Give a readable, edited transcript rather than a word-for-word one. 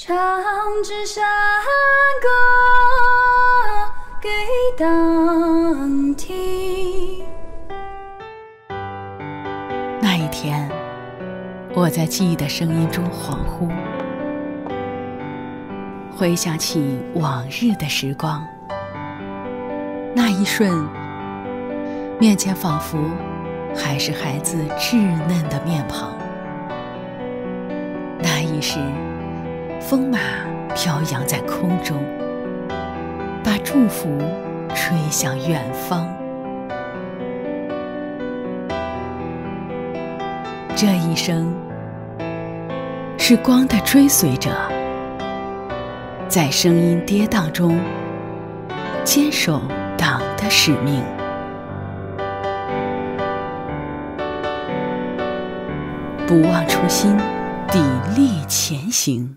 唱支山歌给党听。 那一天，我在记忆的声音中恍惚，回想起往日的时光。那一瞬，面前仿佛还是孩子稚嫩的面庞。那一时，风马飘扬在空中，把祝福吹向远方。这一生是光的追随者，在声音跌宕中坚守党的使命。不忘初心，砥砺前行。